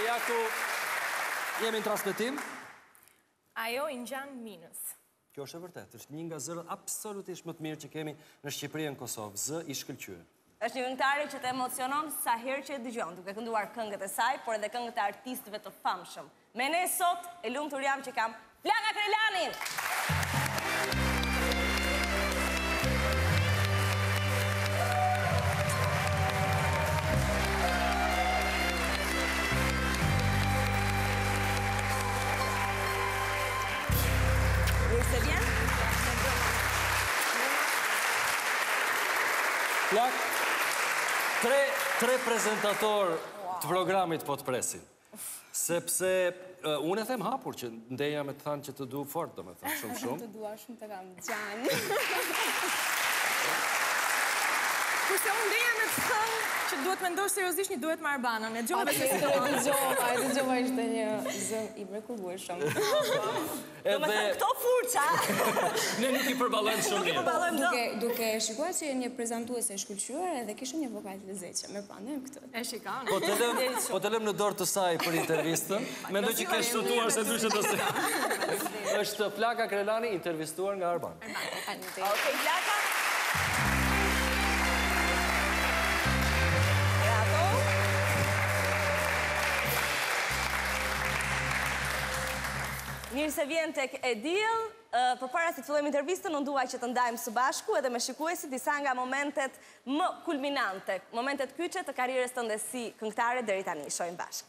ja ku jemi në transmetim. Ajo i ngjan minus. Kjo është e vërtet, është një nga zërat absolutisht më të mirë që kemi në Shqipëri e në Kosovë, zë i shkëlqyer. Është një këngëtare që të emocionon sa herë që e dëgjon, duke kënduar këngët e saj, por edhe këngët e artistëve të famshëm. Me ne sot, e lumtur jam që kam Flaka Krelanin! Se vjen? Flak, tre prezentator të programit po të presin. Sepse, unë e them hapur që ndeja me të thanë që të du fort, do me thënë shumë. Të dua shumë të kam gjanë. Kurse unë ndeja me të thënë që duhet me ndosh seriozisht një duhet me Arbanën. E gjova që si E gjova ishte një zëm i mrekullueshëm. Do me thënë këto furqa. Ne nuk i përballojmë shumë mirë. Duke shikuar që je një prezantuese e shkëlqyer edhe kishte një vokal të lezetshëm. Me pandem këtë. E shikon. Po të lëm në dorë të saj për intervistën. Mendoj që ke shtuar se ndryshe do se. Është Flaka Krelani intervistuar nga Arban. Okej, Flaka. Mirë se vjen tek e diell, përpara se të fillojmë intervistën, unë dua që të ndajmë së bashku edhe me shikuesit disa nga momentet më kulminante, momentet kyçe të karrierës tënde si këngëtare deri tani. Shohim bashkë.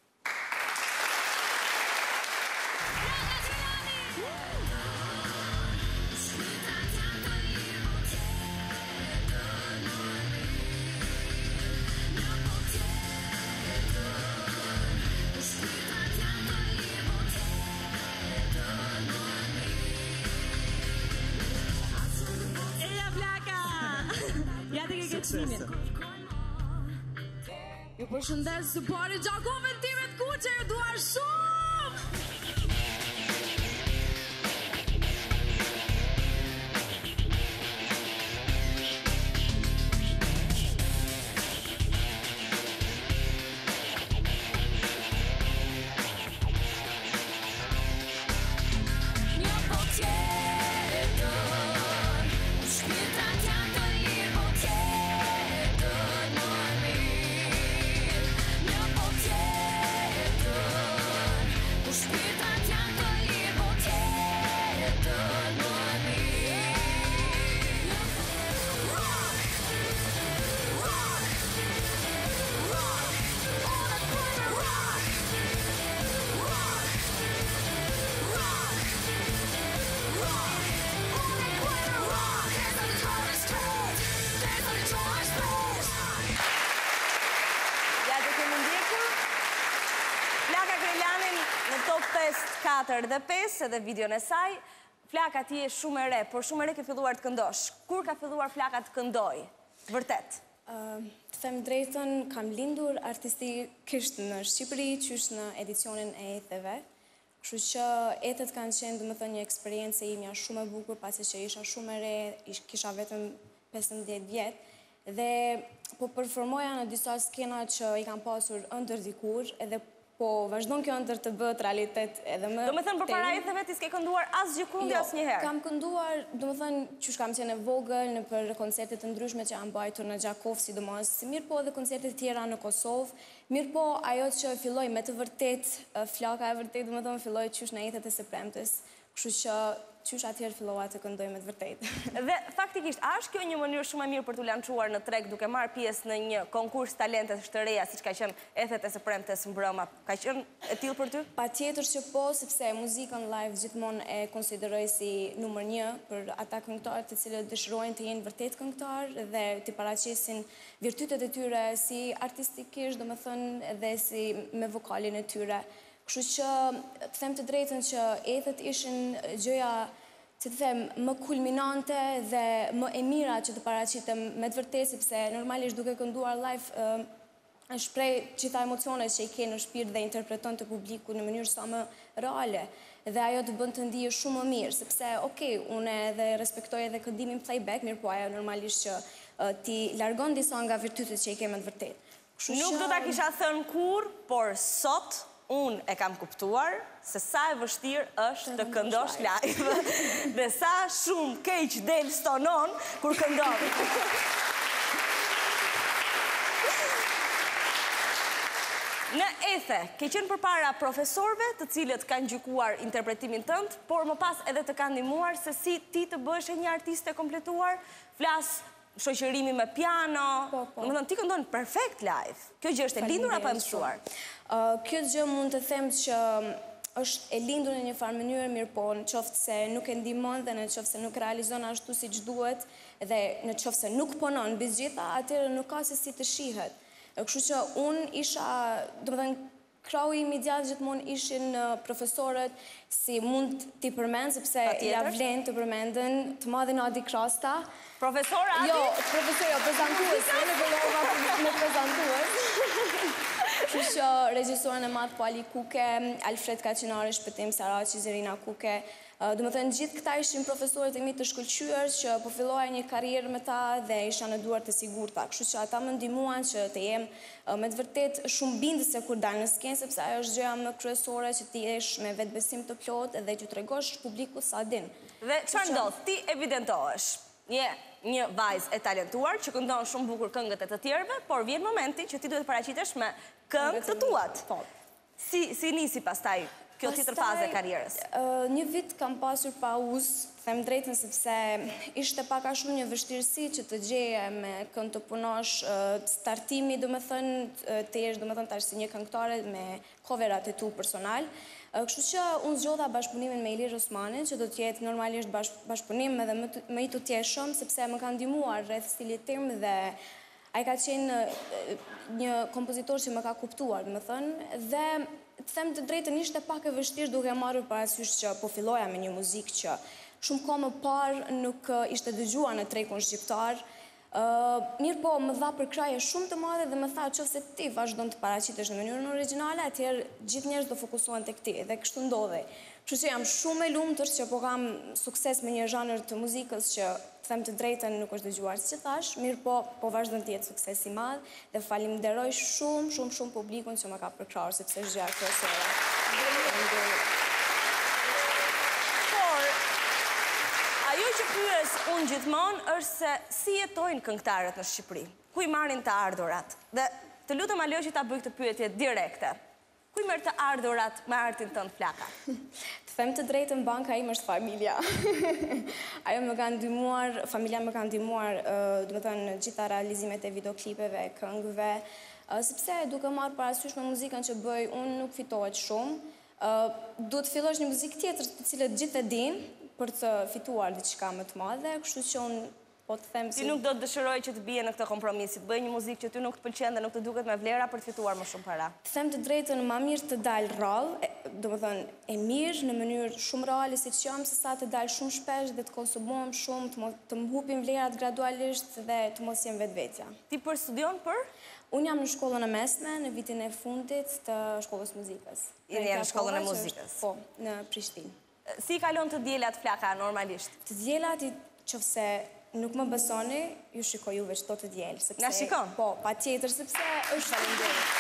Ju përshëndes së pari gjakove time të kuqe, ju duar shumë! Top 5, 4 dhe 5 edhe videon e saj. Flaka ti je shumë e re, por shumë e re ke filluar të këndosh. Kur ka filluar Flaka të këndoj? Vërtet? Të them drejtën, kam lindur artistikisht në Shqipëri, qysh në edicionin e etheve. Kështu që ethet kanë qenë, domethënë, një eksperiencë imja shumë e bukur, pasi që isha shumë e re, kisha vetëm 15 vjet, dhe po performoja në disa skena që i kam pasur ëndër dikur, edhe po vazhdon kjo ëndër të bëhet realitet edhe më. Do me thënë përpara etheve ti s'ke kënduar asgjë kundi asnjëherë? Kam kënduar, do me thënë, qysh kam qenë e vogël në për koncertet të ndryshme që janë bajtur në Gjakov, sidomos, si mirë po edhe koncertet tjera në Kosovë, mirë po ajo që filloj me të vërtet, Flaka e vërtet, do me thënë, filloj qysh në ethet e së premtes, kështu që qysh atëherë fillova të këndoj me të vërtet. Dhe faktikisht, a është kjo një mënyrë shumë e mirë për t'u lançuar në treg duke marrë pjesë në një konkurs talentesh të reja, siç ka qenë ethet e së premtes mbrëma? Ka qenë e tillë për ty? Patjetër që po, sepse muzikën live gjithmonë e konsideroj si numër 1 për ata këngëtarë të cilët dëshirojnë të jenë vërtet këngëtarë dhe të paraqesin virtytet e tyre si artistikisht, domethënë, dhe si me vokalin e tyre. Kështu që të them të drejtën që ethet ishin gjëja, që të them, më kulminante dhe më e mira që të paraqitem me të vërtetë, sepse normalisht duke kënduar live shpreh gjitha emocionet që i ke në shpirt dhe interpreton të publiku në mënyrë sa më reale. Dhe ajo të bën të ndihesh shumë më mirë, sepse, okej, unë edhe respektoj edhe këndimin playback, mirë po ajo normalisht që ti largon disa nga virtytet që i ke me të vërtetë. Nuk do ta kisha thënë kur, por sot unë e kam kuptuar se sa e vështirë është të këndosh live dhe sa shumë keq del stonon kur këndon. Në Ethe, ke qenë përpara profesorëve të cilët kanë gjykuar interpretimin tënd, por më pas edhe të kanë ndihmuar se si ti të bësh një artiste kompletuar, flas shoqërimi me piano. Domethënë ti këndon perfekt live. Kjo gjë është e lindur apo e mësuar? Kjo gjë mund të them që është e lindur në një farë mënyrë, mirë po në qoftë se nuk e ndihmon dhe në qoftë se nuk realizon ashtu siç duhet dhe në qoftë se nuk punon mbi gjitha, atëherë nuk ka se si të shihet. Kështu që unë isha, domethënë, krahu im i gjatë gjithmonë ishin profesorët, si mund t'i përmend, sepse ja vlen të përmenden, të madhin Adi Krasta. Profesor Adi? Jo, profesor, prezantues, në vëllova me prezantues. Kështu që regjisorën e madh Pali Kuke, Alfred Kaçinari, Shpëtim Saraçi, Zerina Kuke. Domethënë gjithë këta ishin profesorët e mi të shkëlqyer që po filloja një karrierë me ta dhe isha në duart e sigurta. Kështu që ata më ndihmuan që të jem me të vërtet shumë bindëse kur dal në skenë, sepse ajo është gjëja më kryesore që ti jesh me vetbesim të plotë dhe që tregosh publikut sa din. Dhe çfarë ndodh? Ti evidentohesh. Je një vajzë e talentuar që këndon shumë bukur këngët e të tjerëve, por vjen momenti që ti duhet të paraqitesh me këngët të tuat. Si nisi pastaj kjo tjetër fazë e karrierës? Një vit kam pasur pauzë, them drejtën, sepse ishte pak a shumë një vështirësi që të gjeje me kënd të punosh, startimi, domethënë, të jesh domethënë tash si një këngëtare me coverat e tu personal. Kështu që unë zgjodha bashkëpunimin me Ilir Osmanin, që do të jetë normalisht bashkëpunim edhe më i tutjeshëm, sepse më ka ndihmuar rreth stilit tim dhe ai ka qenë një kompozitor që më ka kuptuar, domethënë, dhe të them të drejtën ishte pak e vështirë duke marrë parasysh që po filloja me një muzikë që shumë kohë më parë nuk ishte dëgjuar në tregun shqiptar. Mirë po, më dha përkraje shumë të madhe dhe më tha nëse ti vazhdon të paraqitesh në mënyrën origjinale, atëherë gjithë njerëzit do fokusohen tek ti dhe kështu ndodhi. Kështu që jam shumë e lumtur që po kam sukses me një zhanër të muzikës që them të drejtën nuk është dëgjuar siç thash, mirë po vazhdon të jetë sukses i madh dhe falenderoj shumë publikun që më ka përkrahur sepse është gjë kryesore. Ajo që pyes unë gjithmonë është se si jetojnë këngëtarët në Shqipëri, ku i marrin të ardhurat. Dhe të lutem Alo që ta bëj këtë pyetje direkte. Ku i merr të ardhurat me artin tënd Flaka? Të them të drejtën, banka ime është familja. Ajo më ka ndihmuar, familja më ka ndihmuar, domethënë gjitha realizimet e videoklipeve, këngëve, sepse duke marrë parasysh me muzikën që bëj, unë nuk fitohet shumë. Duhet të fillosh një muzikë tjetër të cilët gjithë e dinë për të fituar diçka më të madhe, kështu që unë po të them si... Ti nuk do të dëshiroj që të bie në këtë kompromis, të bëj një muzikë që ty nuk të pëlqen dhe nuk të duket me vlera për të fituar më shumë para. Të them të drejtën, ma mirë të dalë rrallë, domethënë e mirë në mënyrë shumë reale siç jam, se sa të dalë shumë shpesh dhe të konsumohem shumë, të më hupin vlerat gradualisht dhe të mos jem vetvetja. Ti studion për? Unë jam në shkollën e mesme, në vitin e fundit të shkollës muzikës. Je në shkollën e muzikës? Po, në Prishtinë. Si kalon të diellat Flaka normalisht? Të diellat, qofse nuk më besoni, ju shikoj juve çdo të diel. Na shikon? Po, patjetër, sepse është faleminderit.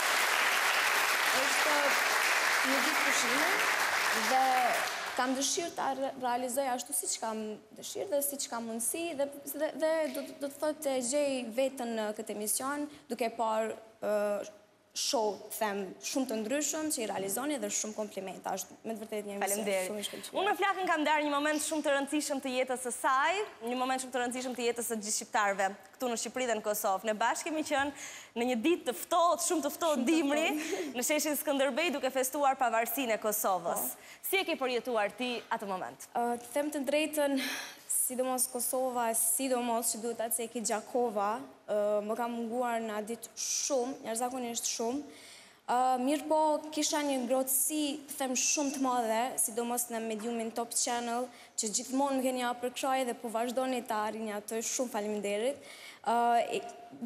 Është një ditë pushime dhe kam dëshirë ta realizoj ashtu siç kam dëshirë dhe siç kam mundësi dhe do të thotë të gjej veten në këtë emision duke parë show, them, shumë të ndryshëm që i realizoni dhe shumë komplimenta. Është me të vërtetë një emision shumë i shkëlqyer. Unë me Flakën kam ndarë një moment shumë të rëndësishëm të jetës së saj, një moment shumë të rëndësishëm të jetës së gjithë shqiptarëve këtu në Shqipëri dhe në Kosovë. Ne bashkë kemi qenë në një ditë të ftohtë, shumë të ftohtë dimri, në sheshin Skënderbej duke festuar pavarësinë e Kosovës. Si e ke përjetuar ti atë moment? Të them të drejtën, sidomos Kosova, sidomos që duhet atë se ki Gjakova, më ka munguar në ditë shumë, njerëzakonisht shumë. Mirë po, kisha një ngrohtësi, them shumë të madhe, sidomos në mediumin Top Channel, që gjithmonë më keni përkrahje dhe po vazhdoni të arrini atë, shumë faleminderit.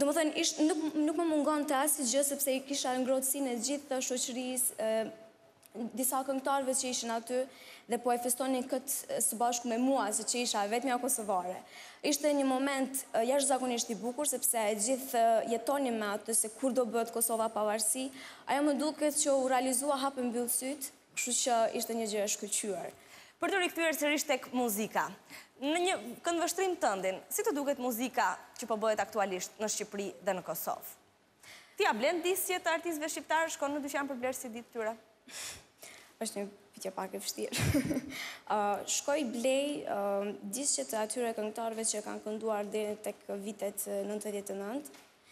Domethënë, nuk më mungon të asnjë gjë sepse i kisha ngrohtësinë e gjithë të shoqërisë, disa këngëtarëve që ishin aty dhe po e festonin këtë së bashku me mua, se që isha vetmja kosovare. Ishte një moment jashtëzakonisht i bukur, sepse gjithë jetonim me atë se kur do bëhet Kosova pavarësi, ajo më duket që u realizua hapë mbyllë sytë, kështu që ishte një gjë e shkëlqyer. Për të rikthyer sërish tek muzika, në një këndvështrim tëndin, si të duket muzika që po bëhet aktualisht në Shqipëri dhe në Kosovë? Ti a blen disqe të artistëve shqiptarë, shkon në dyqan për blerë si ditë tyre? Është një pyetje pak e vështirë. Shkoj blej disqe të atyre këngëtarëve që kanë kënduar deri tek vitet 99,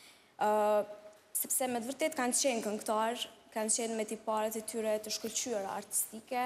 sepse me të vërtet kanë qenë këngëtarë, kanë qenë me tiparet e tyre të shkëlqyera artistike.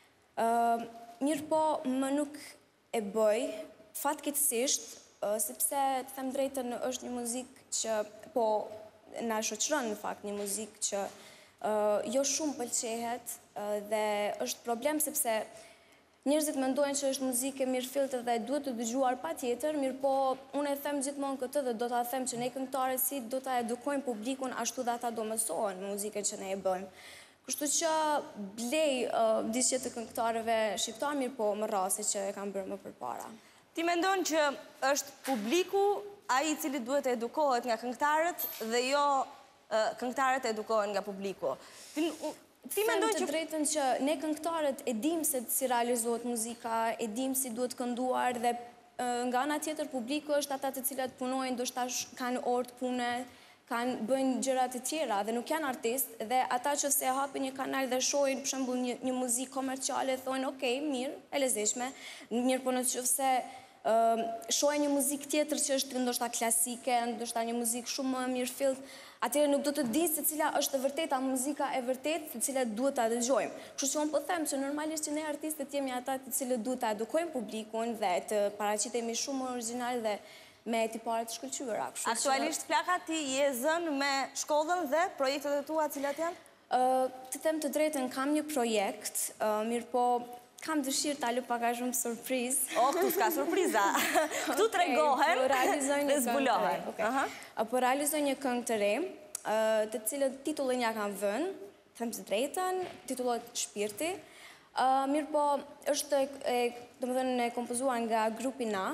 Mirë po, më nuk e bëj, fatkeqësisht, sepse të them drejtën është një muzikë që po na shoqëron në fakt, një muzikë që jo shumë pëlqehet dhe është problem sepse njerëzit mendojnë që është muzikë e mirëfillt dhe duhet të dëgjuar patjetër, mirë po unë e them gjithmonë këtë dhe do ta them që ne këngëtarët si do ta edukojmë publikun ashtu dhe ata do mësohen muzikën që ne e bëjmë. Kështu që blej disqe të këngëtarëve shqiptar, mirë po më rrasi që e kam bërë më përpara. Ti mendon që është publiku ai i cili duhet të edukohet nga këngëtarët dhe jo këngëtarët e edukohen nga publiku. Ti mendon që të drejtën që ne këngëtarët e dim se si realizohet muzika, e dim si duhet kënduar dhe nga ana tjetër publiku është ata të cilat punojnë, ndoshta kanë orë të pune, bëjnë gjërat e tjera dhe nuk janë artist dhe ata që se hapin një kanal dhe shohin për shembull një muzikë komerciale thonë okay, mirë, e lezetshme, mirë po nëse shohin një muzikë tjetër që është ndoshta klasike, ndoshta një muzikë shumë më mirëfillt, atëherë nuk do të dinë se cila është e vërteta muzika e vërtetë, të cilat duhet ta dëgjojmë. Kështu që unë po them që normalisht që ne artistët jemi ata të cilët duhet ta edukojmë publikun dhe të paraqitemi shumë origjinal dhe me tipare të shkëlqyera. Aktualisht flaka ti je zënë me shkollën dhe projektet e tua cilat janë? Të them të drejtën, kam një projekt, mirë po kam dëshirë ta lë pak a shumë surprizë. Këtu s'ka surpriza. Këtu tregohen dhe zbulohen. Po realizoj një këngë të re, të cilët titullin ja kam vënë, them të drejtën, titullohet Shpirti. Mirë po, është domethënë kompozuar nga grupi Na,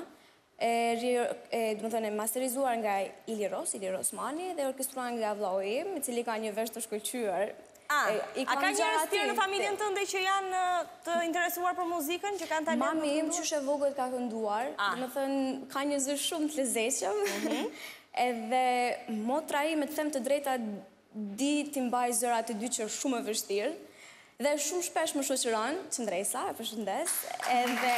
domethënë masterizuar nga Ili Rosmani dhe orkestruar nga vllau im, i cili ka një vesh të shkëlqyer. A ka njerëz tjerë në familjen tënde që janë të interesuar për muzikën, që kanë talent? Mami im qysh e vogël ka kënduar, domethënë ka një zë shumë të lezetshëm. Edhe motra ime, të them të drejta, di t'i mbaj zërat e dy që është shumë e vështirë. Dhe shumë shpesh më shoqëron, Qëndresa, e përshëndes. Edhe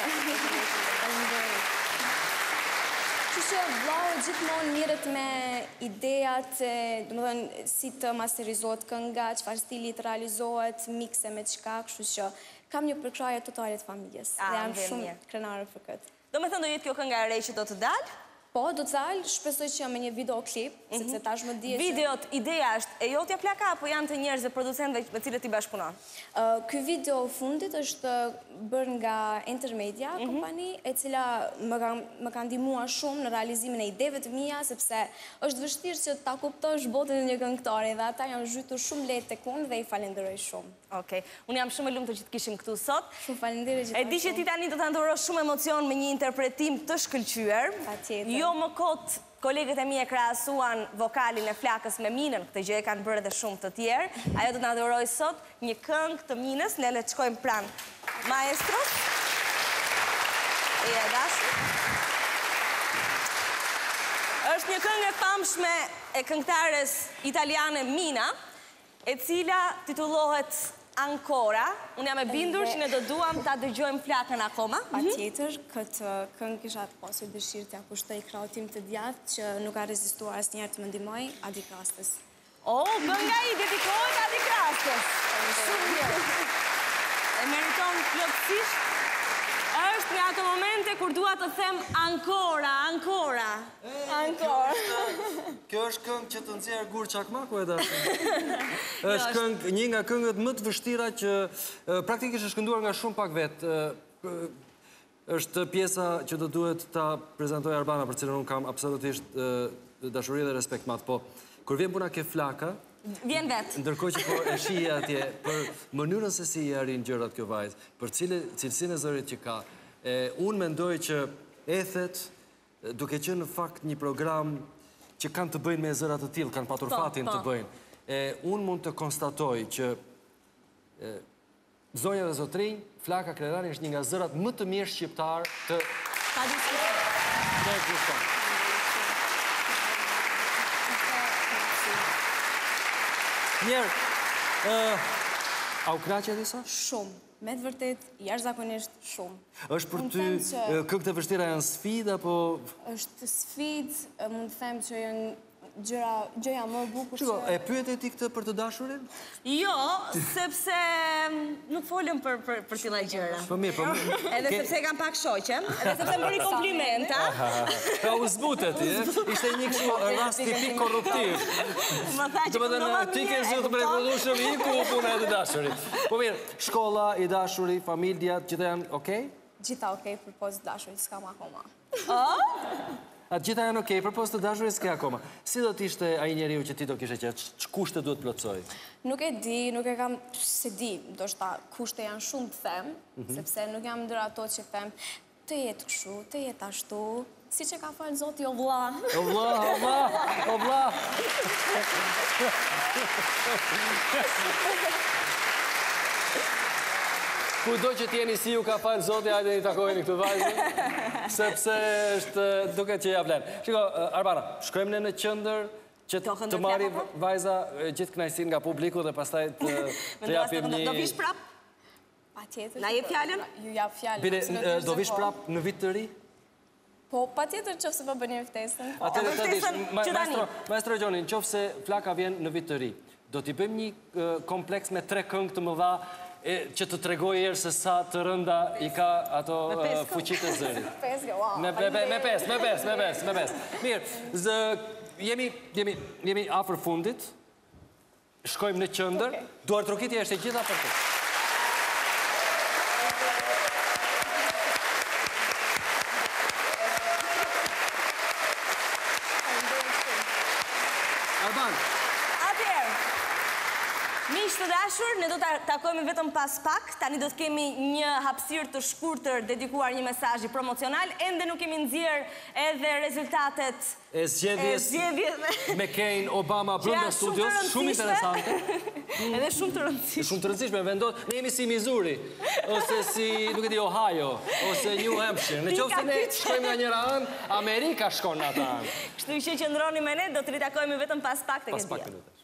që vlau gjithmonë mirët me idejat, domethënë si të masterizohet kënga, çfarë stili të realizohet, mikse me çka, kështu që kam një përkrahje totale të familjes. Dhe jam shumë krenare për këtë. Domethënë do jetë kjo kënga e re që do të dalë? Po, do të dalë, shpresoj që me një videoklip, sepse tash më dihet. Videot, ideja është e jotja flaka apo janë të njerëzve producentëve me cilët i bashkëpunon? Ky video fundit është bërë nga Intermedia kompani, e cila më ka ndihmuar shumë në realizimin e ideve të mia, sepse është vështirë që ta kuptosh botën e një këngëtari dhe ata janë zhytur shumë lehtë tek unë dhe i falenderoj shumë. Okej, unë jam shumë e lumtur që të kishim këtu sot. Shumë faleminderit gjithashtu. E di që ti tani do ta ndorosh shumë emocion me një interpretim të shkëlqyer. Patjetër. Jo më kot, kolegët e mi e krahasuan vokalin e flakës me Minën, këtë gjë e kanë bërë edhe shumë të tjerë. Ajo do të na dhurojë sot një këngë të Minës, ne le të shkojmë pranë maestros. E dashur. Është një këngë e famshme e këngëtares italiane Mina, e cila titullohet Ancora. Unë jam e bindur që ne do duam ta dëgjojmë flakën akoma. Patjetër, këtë këngë kisha pasur dëshirë t'ia kushtoj krahut tim të djathtë që nuk ka rezistuar asnjëherë të më ndihmoj, Adi Krastës. Kënga i dedikohet Adi Krastës. Shumë mirë. E meriton plotësisht. Është nga ato momente kur dua të them ancora. Kjo është këngë që të nxjerr gur çakmaku e dashur. Është këngë, një nga këngët më të vështira që praktikisht është kënduar nga shumë pak vetë. Është pjesa që do duhet ta prezantoj Arbana, për cilën unë kam absolutisht dashuri dhe respekt madh, po kur vjen puna ke flaka, Vjen vetë. Ndërkohë që po e shija atje, për mënyrën se si i arrin gjërat kjo vajzë, për cilësinë e zërit që ka, unë mendoj që ethet, duke qenë në fakt një program që kanë të bëjnë me zërat të tillë, kanë patur fatin të bëjnë. Unë mund të konstatoj që zonja dhe zotrinj, Flaka Kredani është një nga zërat më të mirë shqiptar të ekziston. Mirë, a u knaqe disa? Shumë. Me të vërtet, jashtëzakonisht shumë. është për ty, këngët e vështira janë sfidë, apo... është sfidë, mund të them që janë gjëja më e bukur Shiko, që... e pyet e ti këtë për të dashurin? Jo, sepse nuk folëm për tilla gjëra. Po mirë, po mirë. Edhe sepse kam pak shoqe, edhe sepse më bëri komplimenta. Ka u zbutet ti, ishte një kështu rast tipik korruptiv. Më tha që Ti ke zë të mrekullueshëm i ku puna e të dashurit. Po mirë, shkolla, i dashuri, familja, gjitha janë okej? Gjitha okej për post dashurit, s'kam akoma. Atë gjitha janë okej, për post të dashurit s'ke akoma. Si do t'ishte ai njeriu që ti do kishe që kushte duhet plotësoj? Nuk e di, nuk e kam se di, ndoshta kushte janë shumë të them, sepse nuk jam ndër ato që them të jetë kështu, të jetë ashtu, si që ka falë Zoti o vlla. O vlla, o vlla. Kudo që t'jeni si ju ka falë Zoti, hajde një takojni këtë vajzë, sepse është duke që ja vlen. Shiko, Arbana, shkojmë ne në qendër që të marri vajza gjithë kënaqësinë nga publiku dhe pastaj të japim një... Do vish prap? Patjetër. Na jep fjalën? Ju jap fjalën. Bile, do vish prap në vit të ri? Po, patjetër nëse po bëni ftesën. Atëherë, maestro Gjoni, nëse Flaka vjen në vit të ri, do t'i bëjmë një kompleks me 3 këngë të mëdha që të tregoj herë se sa të rënda i ka ato fuqit e zërit. 5, wow. Me 5. Mirë, jemi afër fundit, shkojmë në qendër, duar trokitja është e gjitha për të. Arban. Atëherë, miq të dashur, ne do të takojmë vetëm pas pak. Tani do të kemi një hapësirë të shkurtër dedikuar një mesazhi promocional. Ende nuk kemi nxjerr edhe rezultatet e zgjedhjes McCain Obama brenda studios, shumë interesante. Edhe shumë të rëndësishme. Shumë të rëndësishme, ne jemi si Missouri, ose si, nuk e di, Ohio, ose New Hampshire. Në qoftë se ne shkojmë nga njëra anë, Amerika shkon në ata anë. Kështu që qëndroni me ne, do të ritakojmë vetëm pas pak të Pas pak të lutem.